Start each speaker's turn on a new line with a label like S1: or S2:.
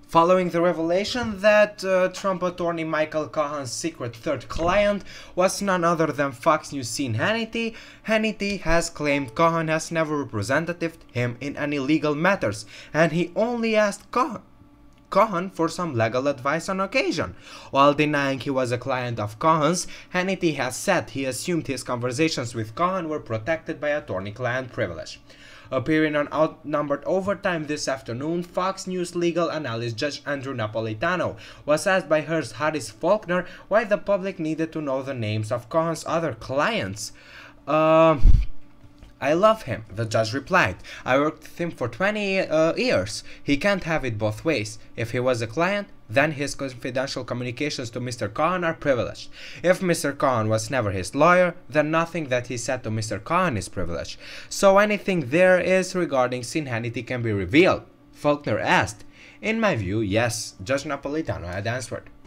S1: Following the revelation that Trump attorney Michael Cohen's secret third client was none other than Fox News scene Hannity, Hannity has claimed Cohen has never represented him in any legal matters, and he only asked Cohen for some legal advice on occasion. While denying he was a client of Cohen's, Hannity has said he assumed his conversations with Cohen were protected by attorney-client privilege. Appearing on Outnumbered Overtime this afternoon, Fox News legal analyst Judge Andrew Napolitano was asked by her Harris Faulkner why the public needed to know the names of Cohen's other clients. I love him, the judge replied. I worked with him for 20 years. He can't have it both ways. If he was a client, then his confidential communications to Mr. Cohen are privileged. If Mr. Cohen was never his lawyer, then nothing that he said to Mr. Cohen is privileged. So anything there is regarding Sin Hannity can be revealed? Faulkner asked. In my view, yes, Judge Napolitano had answered.